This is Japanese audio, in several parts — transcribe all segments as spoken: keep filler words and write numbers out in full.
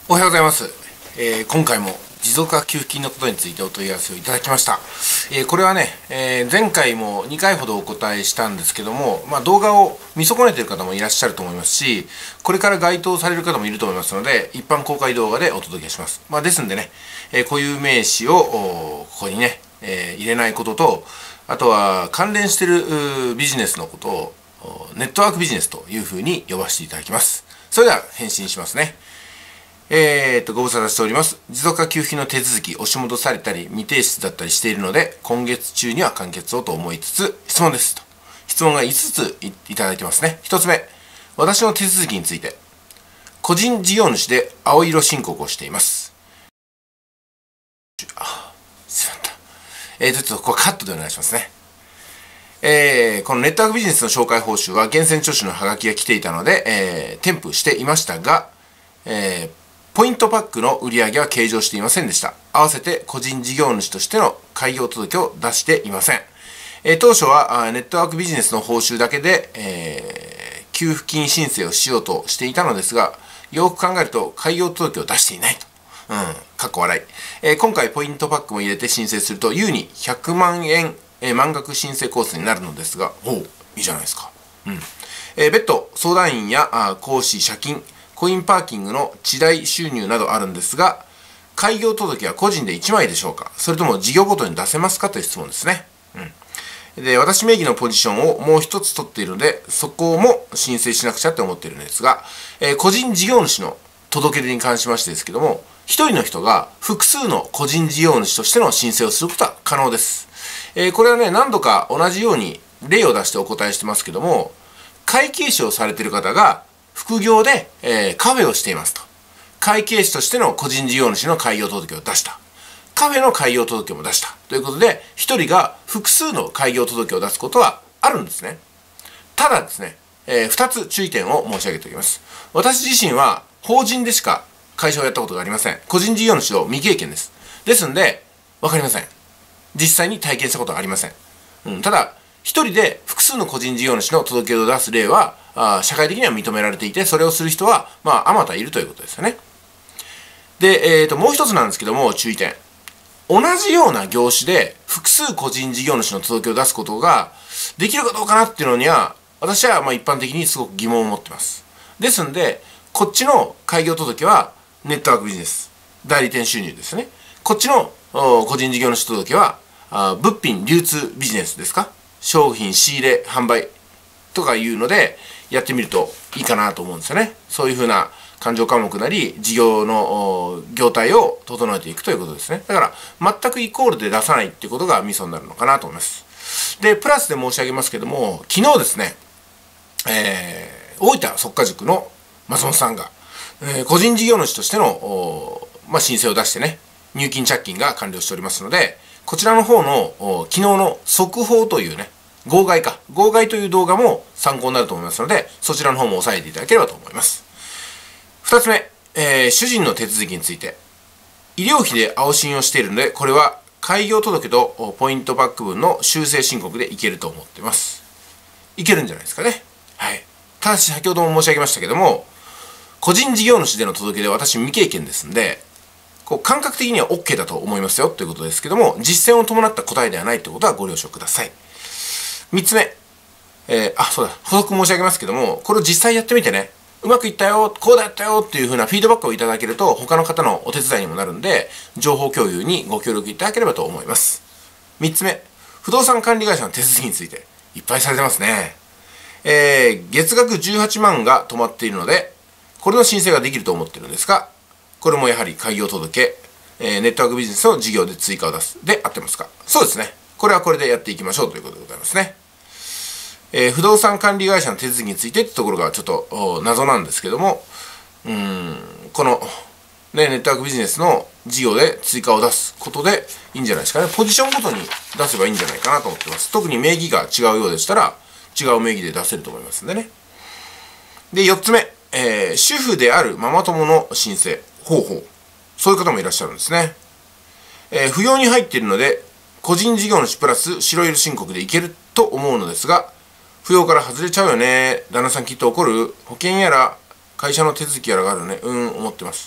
おはようございます。えー、今回も持続化給付金のことについてお問い合わせをいただきました。えー、これはね、えー、前回もにかいほどお答えしたんですけども、まあ、動画を見損ねている方もいらっしゃると思いますし、これから該当される方もいると思いますので、一般公開動画でお届けします。まあ、ですんでね、えー、固有名詞をここにね、えー、入れないことと、あとは関連しているビジネスのことをネットワークビジネスというふうに呼ばせていただきます。それでは返信しますね。えーと、ご無沙汰しております。持続化給付金の手続き、押し戻されたり、未提出だったりしているので、今月中には完結をと思いつつ、質問ですと。質問がいつつ い, いただいてますね。ひとつめ、私の手続きについて、個人事業主で青色申告をしています。あ、すまった。えーと、ちょっとこれカットでお願いしますね。えー、このネットワークビジネスの紹介報酬は、源泉徴収のハガキが来ていたので、えー、添付していましたが、えーポイントパックの売り上げは計上していませんでした。合わせて個人事業主としての開業届を出していません。えー、当初はネットワークビジネスの報酬だけで、えー、給付金申請をしようとしていたのですが、よく考えると開業届を出していないと。うん、かっこ笑い。えー、今回ポイントパックも入れて申請すると、優にひゃくまんえん、えー、満額申請コースになるのですが、おう、いいじゃないですか。うん。えー、別途、相談員やあ講師、借金、コインパーキングの地代収入などあるんですが、開業届は個人でいちまいでしょうか、それとも事業ごとに出せますかという質問ですね。うん、で、私名義のポジションをもう一つ取っているので、そこも申請しなくちゃって思っているんですが、えー、個人事業主の届け出に関しましてですけども、一人の人が複数の個人事業主としての申請をすることは可能です。えー、これはね、何度か同じように例を出してお答えしてますけども、会計士をされている方が、副業で、えー、カフェをしていますと。会計士としての個人事業主の開業届を出した。カフェの開業届も出した。ということで、一人が複数の開業届を出すことはあるんですね。ただですね、えー、二つ注意点を申し上げておきます。私自身は法人でしか会社をやったことがありません。個人事業主を未経験です。ですんで、わかりません。実際に体験したことはありません。うん、ただ、一人で複数の個人事業主の届け出を出す例は、あ社会的には認められていて、それをする人は、まあ、あまたいるということですよね。で、えーと、もう一つなんですけども、注意点。同じような業種で、複数個人事業主の届けを出すことができるかどうかなっていうのには、私はまあ一般的にすごく疑問を持ってます。ですんで、こっちの開業届は、ネットワークビジネス、代理店収入ですね。こっちの個人事業主届は、あ物品流通ビジネスですか、商品仕入れ販売とかいうのでやってみるといいかなと思うんですよね。そういうふうな勘定科目なり事業の業態を整えていくということですね。だから全くイコールで出さないっていうことがミソになるのかなと思います。でプラスで申し上げますけども、昨日ですね、えー、大分速稼塾の松本さんが、えー、個人事業主としての、まあ、申請を出してね、入金着金が完了しておりますので、こちらの方の昨日の速報というね、号外か。号外という動画も参考になると思いますので、そちらの方も押さえていただければと思います。二つ目、えー、主人の手続きについて。医療費で青信をしているので、これは開業届とポイントバック分の修正申告でいけると思っています。いけるんじゃないですかね。はい。ただし、先ほども申し上げましたけども、個人事業主での届け出は私未経験ですんで、こう感覚的には OK だと思いますよということですけども、実践を伴った答えではないということはご了承ください。三つ目、えー、あ、そうだ、補足申し上げますけども、これを実際やってみてね、うまくいったよ、こうだったよっていう風なフィードバックをいただけると、他の方のお手伝いにもなるんで、情報共有にご協力いただければと思います。三つ目、不動産管理会社の手続きについて、いっぱいされてますね。えー、月額じゅうはちまんが止まっているので、これの申請ができると思ってるんですが、これもやはり開業届、えー、ネットワークビジネスの事業で追加を出す。で、合ってますか？そうですね。これはこれでやっていきましょうということでございますね。えー、不動産管理会社の手続きについてってところがちょっと謎なんですけども、うーん、この、ね、ネットワークビジネスの事業で追加を出すことでいいんじゃないですかね。ポジションごとに出せばいいんじゃないかなと思ってます。特に名義が違うようでしたら、違う名義で出せると思いますんでね。で、よっつめ、えー、主婦であるママ友の申請。ほうほう。そういう方もいらっしゃるんですね。えー、扶養に入っているので、個人事業主プラス白色申告でいけると思うのですが、扶養から外れちゃうよね。旦那さんきっと怒る。保険やら会社の手続きやらがあるね。うん、思ってます。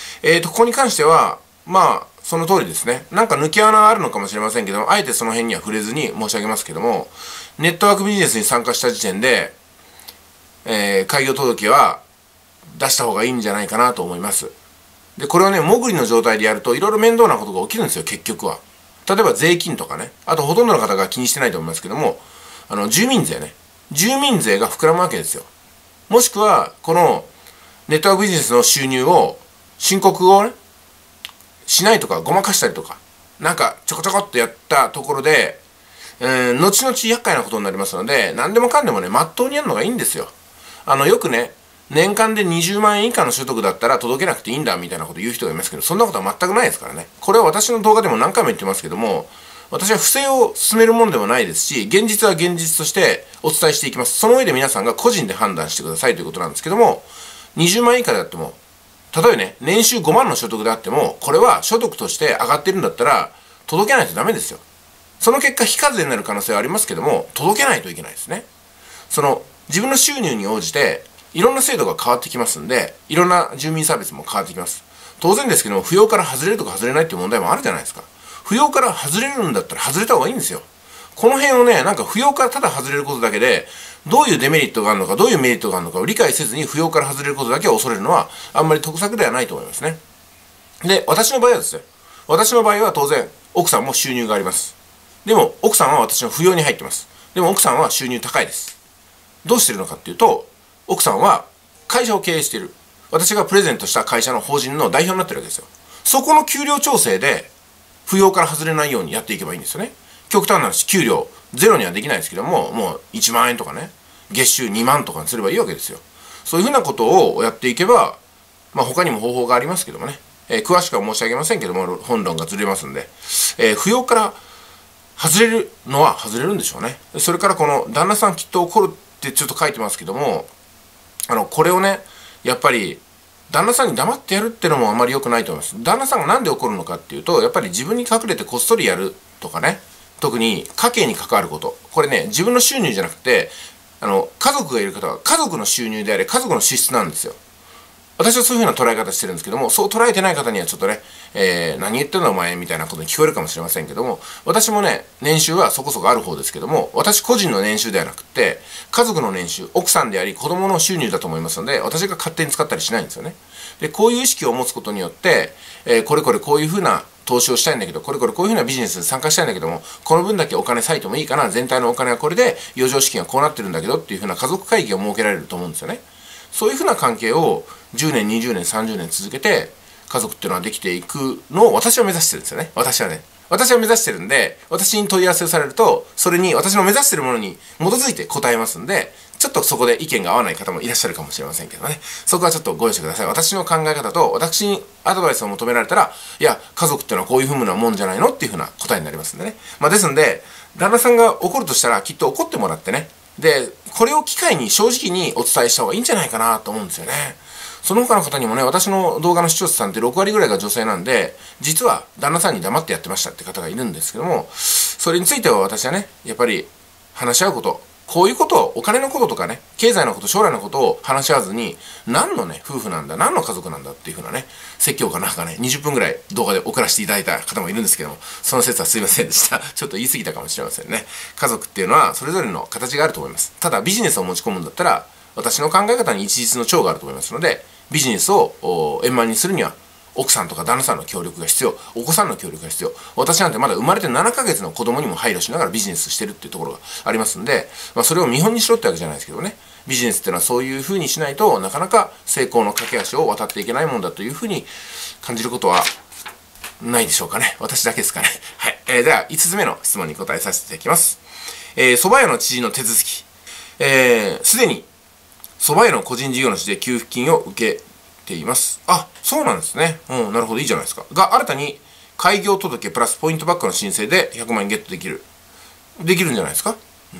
えーと、ここに関しては、まあ、その通りですね。なんか抜け穴があるのかもしれませんけども、あえてその辺には触れずに申し上げますけども、ネットワークビジネスに参加した時点で、えー、開業届は出した方がいいんじゃないかなと思います。で、これをね、潜りの状態でやると、いろいろ面倒なことが起きるんですよ、結局は。例えば税金とかね。あと、ほとんどの方が気にしてないと思いますけども、あの、住民税ね。住民税が膨らむわけですよ。もしくは、この、ネットワークビジネスの収入を、申告をね、しないとか、ごまかしたりとか、なんか、ちょこちょこっとやったところで、えー、後々厄介なことになりますので、何でもかんでもね、まっとうにやるのがいいんですよ。あの、よくね、年間でにじゅうまんえん以下の所得だったら届けなくていいんだみたいなこと言う人がいますけど、そんなことは全くないですからね。これは私の動画でも何回も言ってますけども、私は不正を進めるものでもないですし、現実は現実としてお伝えしていきます。その上で皆さんが個人で判断してくださいということなんですけども、にじゅうまんえん以下であっても、例えばね、年収ごまんの所得であっても、これは所得として上がってるんだったら、届けないとダメですよ。その結果、非課税になる可能性はありますけども、届けないといけないですね。その、自分の収入に応じて、いろんな制度が変わってきますんで、いろんな住民サービスも変わってきます。当然ですけども、扶養から外れるとか外れないっていう問題もあるじゃないですか。扶養から外れるんだったら外れた方がいいんですよ。この辺をね、なんか扶養からただ外れることだけで、どういうデメリットがあるのか、どういうメリットがあるのかを理解せずに扶養から外れることだけを恐れるのは、あんまり得策ではないと思いますね。で、私の場合はですね、私の場合は当然、奥さんも収入があります。でも、奥さんは私の扶養に入ってます。でも、奥さんは収入高いです。どうしてるのかっていうと、奥さんは会社を経営している。私がプレゼントした会社の法人の代表になってるわけですよ。そこの給料調整で、扶養から外れないようにやっていけばいいんですよね。極端な話、給料ゼロにはできないですけども、もういちまんえんとかね、月収にまんとかにすればいいわけですよ。そういうふうなことをやっていけば、まあ他にも方法がありますけどもね、えー、詳しくは申し上げませんけども、本論がずれますんで、えー、扶養から外れるのは外れるんでしょうね。それからこの旦那さんきっと怒るってちょっと書いてますけども、あの、これをね、やっぱり、旦那さんに黙ってやるってのもあまり良くないと思います。旦那さんがなんで怒るのかっていうと、やっぱり自分に隠れてこっそりやるとかね、特に家計に関わること。これね、自分の収入じゃなくて、あの、家族がいる方は家族の収入であれ、家族の支出なんですよ。私はそういうふうな捉え方してるんですけども、そう捉えてない方にはちょっとね、えー、何言ってんだお前みたいなことに聞こえるかもしれませんけども、私もね、年収はそこそこある方ですけども、私個人の年収ではなくて、家族の年収、奥さんであり子供の収入だと思いますので、私が勝手に使ったりしないんですよね。で、こういう意識を持つことによって、えー、これこれこういうふうな投資をしたいんだけど、これこれこういうふうなビジネスに参加したいんだけども、この分だけお金割いてもいいかな、全体のお金はこれで、余剰資金はこうなってるんだけどっていうふうな家族会議が設けられると思うんですよね。そういうふうな関係をじゅうねん、にじゅうねん、さんじゅうねん続けて、家族っていうのはできていくのを私は目指してるんですよね。私はね。私は目指してるんで、私に問い合わせをされると、それに私の目指してるものに基づいて答えますんで、ちょっとそこで意見が合わない方もいらっしゃるかもしれませんけどね。そこはちょっとご容赦ください。私の考え方と、私にアドバイスを求められたら、いや、家族っていうのはこういうふうなもんじゃないのっていうふうな答えになりますんでね。まあですんで、旦那さんが怒るとしたら、きっと怒ってもらってね。で、これを機会に正直にお伝えした方がいいんじゃないかなと思うんですよね。その他の方にもね、私の動画の視聴者さんってろくわりぐらいが女性なんで、実は旦那さんに黙ってやってましたって方がいるんですけども、それについては私はね、やっぱり話し合うこと、こういうことを、お金のこととかね、経済のこと、将来のことを話し合わずに、何のね、夫婦なんだ、何の家族なんだっていうふうなね、説教かなんかね、にじゅっぷんぐらい動画で送らせていただいた方もいるんですけども、その説はすいませんでした。ちょっと言い過ぎたかもしれませんね。家族っていうのはそれぞれの形があると思います。ただビジネスを持ち込むんだったら、私の考え方に一律の長があると思いますので、ビジネスを円満にするには、奥さんとか旦那さんの協力が必要、お子さんの協力が必要。私なんてまだ生まれてななかげつの子供にも配慮しながらビジネスしてるっていうところがありますんで、まあそれを見本にしろってわけじゃないですけどね。ビジネスっていうのはそういう風にしないとなかなか成功の架け橋を渡っていけないもんだという風に感じることはないでしょうかね。私だけですかね。はい。えー、ではいつつめの質問に答えさせていただきます。えー、蕎麦屋の知事の手続き。えー、すでに蕎麦屋の個人事業主で給付金を受けています。あ、そうなんですね。うん、なるほど、いいじゃないですか。が、新たに開業届プラスポイントバックの申請でひゃくまんえんゲットできる。できるんじゃないですか。うん。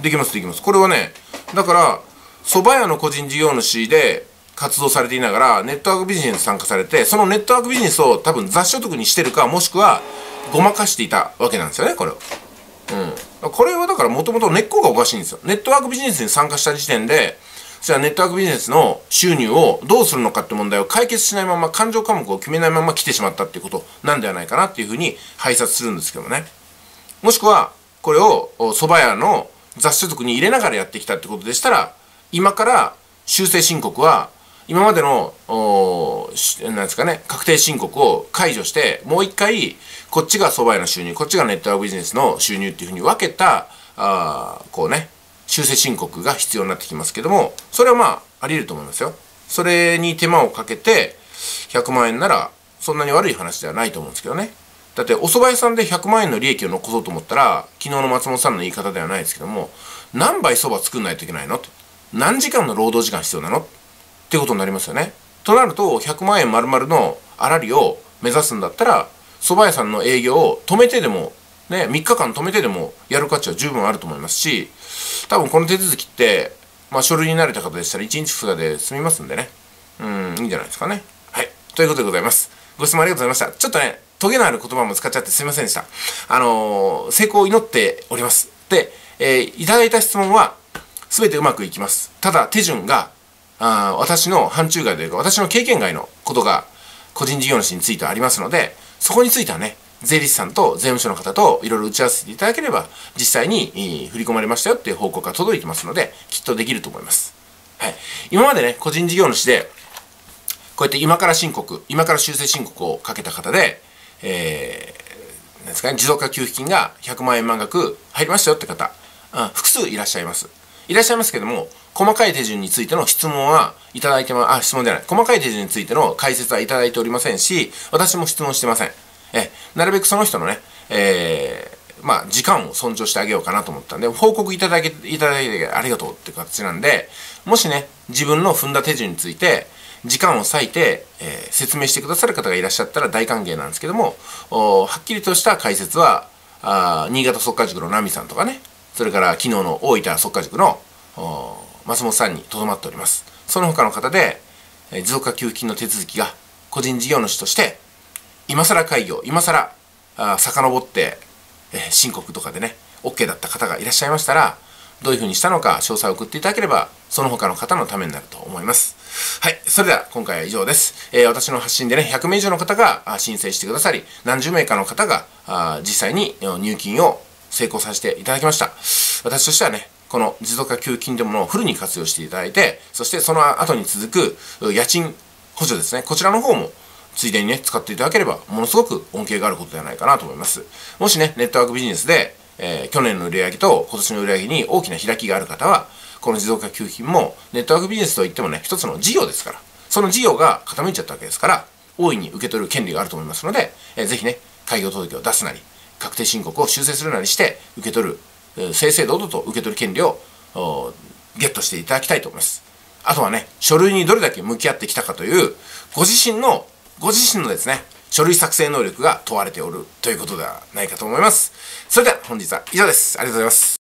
できます、できます。これはね、だから、蕎麦屋の個人事業主で活動されていながら、ネットワークビジネスに参加されて、そのネットワークビジネスを多分雑所得にしてるか、もしくはごまかしていたわけなんですよね、これを。うん。これはだからもともと根っこがおかしいんですよ。ネットワークビジネスに参加した時点で、 じゃあネットワークビジネスの収入をどうするのかって問題を解決しないまま、勘定科目を決めないまま来てしまったっていうことなんではないかなっていうふうに拝察するんですけどもね。もしくは、これを蕎麦屋の雑所得に入れながらやってきたってことでしたら、今から修正申告は、今までの、なんですかね、確定申告を解除して、もう一回、こっちが蕎麦屋の収入、こっちがネットワークビジネスの収入っていうふうに分けた、あこうね、修正申告が必要になってきますけども、それはまあ、あり得ると思いますよ。それに手間をかけて、ひゃくまんえんなら、そんなに悪い話ではないと思うんですけどね。だってお蕎麦屋さんでひゃくまんえんの利益を残そうと思ったら、昨日の松本さんの言い方ではないですけども、何杯蕎麦作んないといけないの？何時間の労働時間必要なの？ってことになりますよね。となると、ひゃくまんえん丸々の粗利を目指すんだったら、蕎麦屋さんの営業を止めてでも、ね、みっかかん止めてでもやる価値は十分あると思いますし、多分この手続きって、まあ書類に慣れた方でしたらいちにちふつかで済みますんでね。うん、いいんじゃないですかね。はい。ということでございます。ご質問ありがとうございました。ちょっとね、トゲのある言葉も使っちゃってすいませんでした。あのー、成功を祈っております。で、えー、いただいた質問は、すべてうまくいきます。ただ、手順が、あ私の範疇外というか、私の経験外のことが、個人事業主についてはありますので、そこについてはね、税理士さんと税務署の方といろいろ打ち合わせていただければ、実際に振り込まれましたよっていう報告が届いてますので、きっとできると思います。はい。今までね、個人事業主で、こうやって今から申告、今から修正申告をかけた方で、えー、なんですかね、持続化給付金がひゃくまんえん満額入りましたよって方、うん、複数いらっしゃいます。いらっしゃいますけども、細かい手順についての質問はいただいてま、あ、質問じゃない。細かい手順についての解説はいただいておりませんし、私も質問してません。え、なるべくその人のね、えー、まあ、時間を尊重してあげようかなと思ったんで、報告いただけ、いただいてありがとうって形なんで、もしね、自分の踏んだ手順について、時間を割いて、えー、説明してくださる方がいらっしゃったら大歓迎なんですけども、はっきりとした解説は、あ新潟速稼塾のナミさんとかね、それから昨日の大分速稼塾の松本さんにとどまっております。その他の方で、えー、持続化給付金の手続きが個人事業主として、今更開業、今更あ遡って、えー、申告とかでね、OK だった方がいらっしゃいましたら、どういうふうにしたのか詳細を送っていただければ、その他の方のためになると思います。はい。それでは今回は以上です。えー、私の発信でね、ひゃくめい以上の方が申請してくださり、何十名かの方があ実際に入金を成功させていただきました。私としてはね、この持続化給付金というものをフルに活用していただいて、そしてその後に続く家賃補助ですね、こちらの方もついでにね、使っていただければ、ものすごく恩恵があることではないかなと思います。もしね、ネットワークビジネスで、えー、去年の売上と今年の売上に大きな開きがある方は、この持続化給付金もネットワークビジネスといってもね、一つの事業ですから、その事業が傾いちゃったわけですから、大いに受け取る権利があると思いますので、えー、ぜひね、開業届を出すなり、確定申告を修正するなりして、受け取る、えー、正々堂々と受け取る権利をゲットしていただきたいと思います。あとはね、書類にどれだけ向き合ってきたかという、ご自身の、ご自身のですね、書類作成能力が問われておるということではないかと思います。それでは本日は以上です。ありがとうございます。